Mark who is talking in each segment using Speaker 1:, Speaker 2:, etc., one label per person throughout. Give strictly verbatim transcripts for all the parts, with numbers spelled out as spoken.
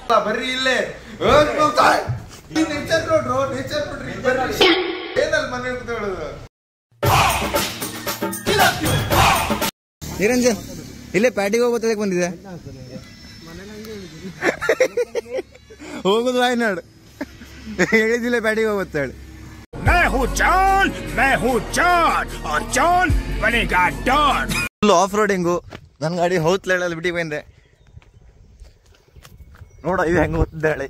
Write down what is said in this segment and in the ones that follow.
Speaker 1: ಬರ್ರಿ ಇಲ್ಲೇ nature ನೋಡ್ರು nature ನೋಡ್ರಿ ಏನಲ್ಲಿ ಮನೆ ಕೂತ್ಕೊಳ್ಳೋದು.
Speaker 2: ನಿರಂಜನ್ ಇಲ್ಲೇ ಪ್ಯಾಟಿಗೆ ಹೋಗ್ಬೋದಕ್ಕೆ ಬಂದಿದೆ ಹೋಗುದು ವಾಯ್ನಾಡು ಹೇಳಿದಿಲ್ಲ ಪ್ಯಾಟಿಗೆ ಹೋಗುತ್ತೆ ಹೇಳಿ. Full of roading. ನನ್ನ ಗಾಡಿ ಹೌತ್ಲೇಳಲ್ಲಿ ಬಿಟ್ಟು ಬಂದೆ ನೋಡ ಇದು ಹೆಂಗ ಓದ್ತಾಳೆ.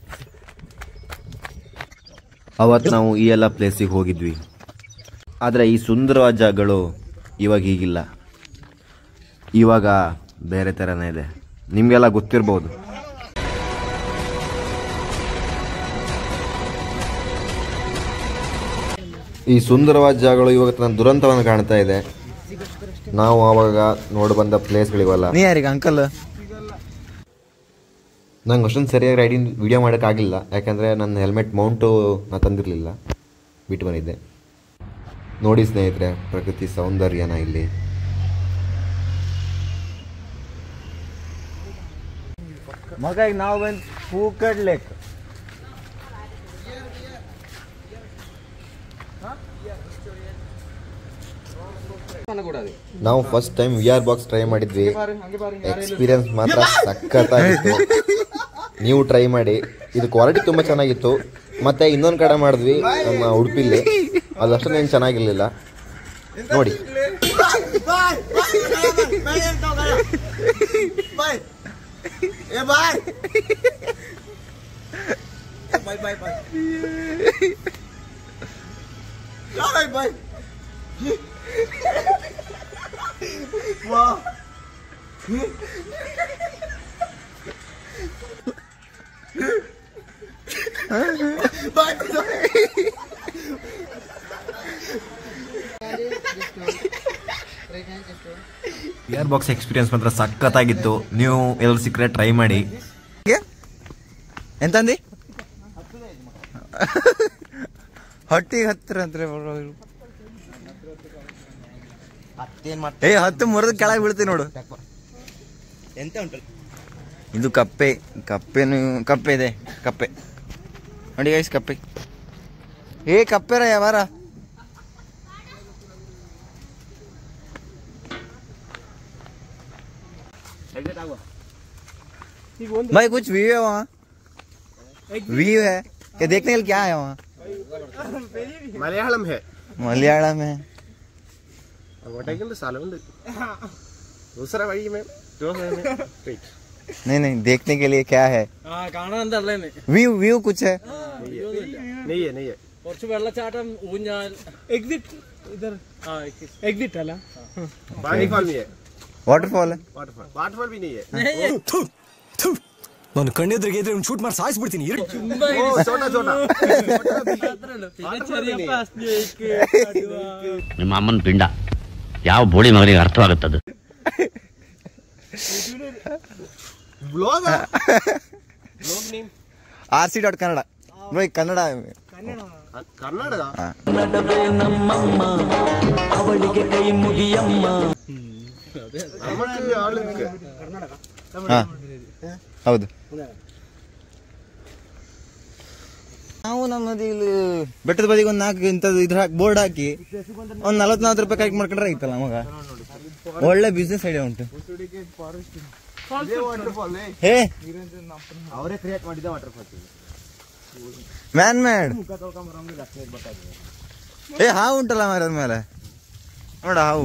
Speaker 3: ಅವತ್ತು ನಾವು ಈ ಎಲ್ಲ ಪ್ಲೇಸಿಗೆ ಹೋಗಿದ್ವಿ, ಆದರೆ ಈ ಸುಂದರವಾದ ಜಾಗಗಳು ಇವಾಗ ಹೀಗಿಲ್ಲ. ಇವಾಗ ಬೇರೆ ಥರನೇ ಇದೆ, ನಿಮಗೆಲ್ಲ ಗೊತ್ತಿರ್ಬೋದು. ಈ ಸುಂದರವಾದ ಜಾಗಗಳು ಇವಾಗ ನನ್ನ ದುರಂತವನ್ನು ಕಾಣ್ತಾ ಇದೆ. ನಾವು ಆವಾಗ ನೋಡಿ ಬಂದ ಪ್ಲೇಸ್ಗಳಿವಲ್ಲ.
Speaker 2: ನೀ ಯಾರಿಗೆ ಅಂಕಲ್?
Speaker 3: ನಂಗೆ ಅಷ್ಟೊಂದು ಸರಿಯಾಗಿ ರೈಡಿಂಗ್ ವಿಡಿಯೋ ಮಾಡೋಕ್ಕಾಗಲಿಲ್ಲ, ಯಾಕಂದರೆ ನನ್ನ ಹೆಲ್ಮೆಟ್ ಮೌಂಟು ನಾನು ತಂದಿರಲಿಲ್ಲ, ಬಿಟ್ಟು ಬಂದಿದ್ದೆ. ನೋಡಿ ಸ್ನೇಹಿತರೆ, ಪ್ರಕೃತಿ ಸೌಂದರ್ಯನ ಇಲ್ಲಿ.
Speaker 2: ಮಗ ಈಗ ನಾವು ಬಂದು ಪೂಕಡ್ ಲೇಕ್.
Speaker 3: ನಾವು first time V R box try ಮಾಡಿದ್ವಿ. ಎಕ್ಸ್ಪೀರಿಯನ್ಸ್ ಮಾತ್ರ ಸಖತ್ತಾಗಿತ್ತು. ನೀವು ಟ್ರೈ ಮಾಡಿ, ಇದು ಕ್ವಾಲಿಟಿ ತುಂಬ ಚೆನ್ನಾಗಿತ್ತು. ಮತ್ತೆ ಇನ್ನೊಂದು ಕಡೆ ಮಾಡಿದ್ವಿ ನಮ್ಮ ಉಡುಪಿಲಿ, ಅದು ಅಷ್ಟೊಂದೇನು ಚೆನ್ನಾಗಿರ್ಲಿಲ್ಲ. ನೋಡಿ ವಿ ಆರ್ ಬಾಕ್ಸ್ ಎಕ್ಸ್ಪೀರಿಯನ್ಸ್ ಮಾತ್ರ ಸಖತ್ತಾಗಿತ್ತು. ನೀವು ಎಲ್ಲರೂ ಸಿಕ್ಕರೆ ಟ್ರೈ ಮಾಡಿ.
Speaker 2: ಎಂತಂದಿ ಹೊಟ್ಟಿಗೆ ಹತ್ತಿರ ಅಂದ್ರೆ ಏ ಹತ್ತು ಮುರಿದ ಕೆಳಗೆ ಬೀಳ್ತೀವಿ ನೋಡು. ಎಂತ ಉಂಟು ಇದು ಕಪ್ಪೆ. ಕಪ್ಪೆನು ಕಪ್ಪೆ ಇದೆ, ಕಪ್ಪೆ ನೋಡಿ ಗೈಸ್, ಕಪ್ಪೆ. ಏ ಕಪ್ಪೆರ ಯಾವಾರ भाई कुछ व्यू है वहाँ, व्यू है क्या देखने के लिए? क्या है वहाँ?
Speaker 1: मलयालम है,
Speaker 2: मलयालम है.
Speaker 1: दूसरा वही में
Speaker 2: नहीं नहीं देखने के लिए क्या है? व्यू व्यू कुछ है?
Speaker 1: नहीं है नहीं है.
Speaker 4: കുറച്ച് വെള്ളച്ചാട്ടം, ഊഞ്ഞാൽ, എക്സിറ്റ് इधर एग्जिट अला
Speaker 1: वाटरफॉल भी है.
Speaker 2: वाटरफॉल है?
Speaker 1: वाटरफॉल वाटरफॉल भी नहीं है.
Speaker 5: ನಾನು ಕಣ್ಣೆದ್ರಿಗೆ ಇದ್ರೆ ಒಂದು ಶೂಟ್ ಮಾಡಿ ಸಾಯಿಸ್ಬಿಡ್ತೀನಿ.
Speaker 1: छोटा छोटा
Speaker 6: ನಿಮ್ಮ ಅಮ್ಮನ ಪಿಂಡ ಯಾವ ಬೋಳಿ ಮಗನಿಗೆ ಅರ್ಥವಾಗುತ್ತದೆ?
Speaker 1: Blog blog name
Speaker 2: R C dot Kannada. Bro Kannada
Speaker 1: Kannada
Speaker 5: ನಡವೆ ನಮ್ಮಮ್ಮ ಅವಳಿಗೆ ಕೈ ಮುಗಿಯಮ್ಮ.
Speaker 1: ನಮಗೆ ಆಳಕ್ಕೆ
Speaker 2: ಹಾ ಹೌದು. ನಾವು ನಮ್ಮದು ಇಲ್ಲಿ ಬೆಟ್ಟದ ಬದಿಗೆ ಒಂದು ನಾಲ್ಕು ಇಂಥದ್ದು ಇದ್ರ ಹಾಕಿ ಬೋರ್ಡ್ ಹಾಕಿ ಒಂದು ನಲ್ವತ್ತು ನಲ್ವತ್ತು ರೂಪಾಯಿ ಕೈಗೆ ಮಾಡ್ಕೊಂಡ್ರೆ ಆಯ್ತಲ್ಲ ಮಗ. ಒಳ್ಳೆ ಬಿಸ್ನೆಸ್ ಐಡಿಯಾ ಉಂಟು. ಹೇ
Speaker 1: ಅವರೇ ಕ್ರಿಯೇಟ್ ಮಾಡಿದ ವಾಟರ್ಫಾಲ್
Speaker 2: ಮ್ಯಾನ್ ಮ್ಯಾಡ್. ಏ ಹಾವು ಉಂಟಲ್ಲ ಮರದ ಮೇಲೆ ನೋಡ, ಹಾವು.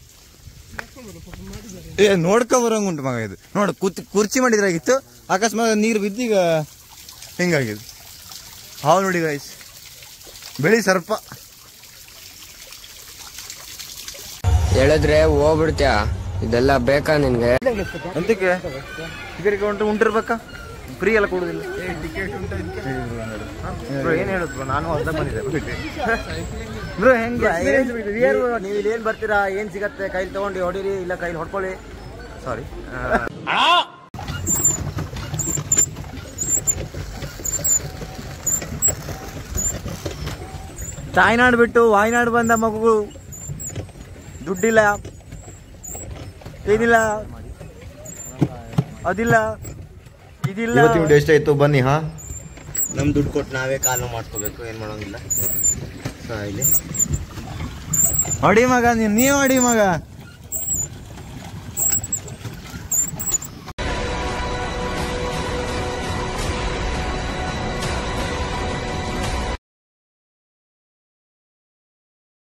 Speaker 2: ಏ ನೋಡ್ಕೊಂಬರಂಗ ಉಂಟು ಮಗ ಇದು. ನೋಡ ಕುತ್ ಕುರ್ಚಿ ಮಾಡಿದ್ರಾಗಿತ್ತು, ಅಕಸ್ಮಾತ್ ನೀರು ಬಿದ್ದೀಗ ಹಿಂಗಾಗಿದೆ. ಹಾವು ನೋಡಿ ಗೈಸ್, ಬೆಳಿ ಸರ್ಪ.
Speaker 7: ಹೇಳಿದ್ರೆ ಹೋಗ್ಬಿಡ್ತೀಯ, ಇದೆಲ್ಲ ಬೇಕಾ ನಿನ್ಗೆ?
Speaker 2: ಎಂತಕ್ಕೆ ಟಿಕೆಟ್ ಉಂಟು ಉಂಟಿರ್ಬೇಕಾ? ಫ್ರೀ ಎಲ್ಲ ಕೊಡುದಿಲ್ಲ.
Speaker 1: ಏನ್ ಹೇಳಿದ್ರು, ನಾನು ಹೊಸ ಬಂದಿದ್ದೆ
Speaker 2: ಬ್ರೋ ಹೆಂಗೆ
Speaker 1: ನೀವು ಇಲ್ಲಿ ಏನ್ ಬರ್ತೀರಾ, ಏನ್ ಸಿಗತ್ತೆ, ಕೈಲಿ ತಗೊಂಡು ಹೊಡಿರಿ, ಇಲ್ಲ ಕೈಲಿ ಹೊಡ್ಕೊಳ್ಳಿ. ಸಾರಿ
Speaker 2: ತಾಯ್ನಾಡು ಬಿಟ್ಟು ವಾಯ್ನಾಡು ಬಂದ ಮಗು, ದುಡ್ಡಿಲ್ಲ, ಏನಿಲ್ಲ, ಅದಿಲ್ಲ,
Speaker 1: ಇದಿಲ್ಲ.
Speaker 3: ಇವತ್ತಿನ ವಿಡಿಯೋ ಇಷ್ಟ ಆಯ್ತು ಬನ್ನಿ. ಹಾ
Speaker 1: ನಮ್ ದುಡ್ಡು ಕೊಟ್ಟು ನಾವೇ ಕಾಲು ಮಾಡ್ಕೋಬೇಕು, ಏನ್ ಮಾಡೋಂಗಿಲ್ಲ. ಸೊ ಇಲ್ಲಿ
Speaker 2: ಹೊಡಿ ಮಗ, ನೀನ್ ನೀವ್ ಹೊಡಿ ಮಗ.